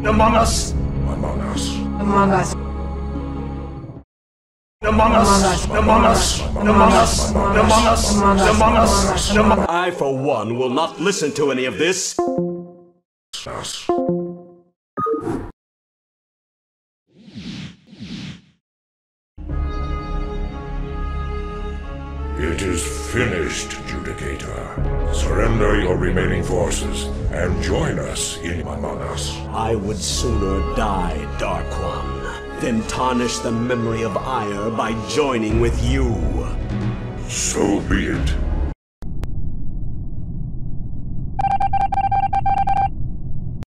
Among us. Among us. Among us. Among us. Among us. Among us. Among us. Among us. Among us. I, for one, will not listen to any of this. Us. It is finished, Judicator. Surrender your remaining forces and join us in Among Us. I would sooner die, Dark One, than tarnish the memory of Ire by joining with you. So be it.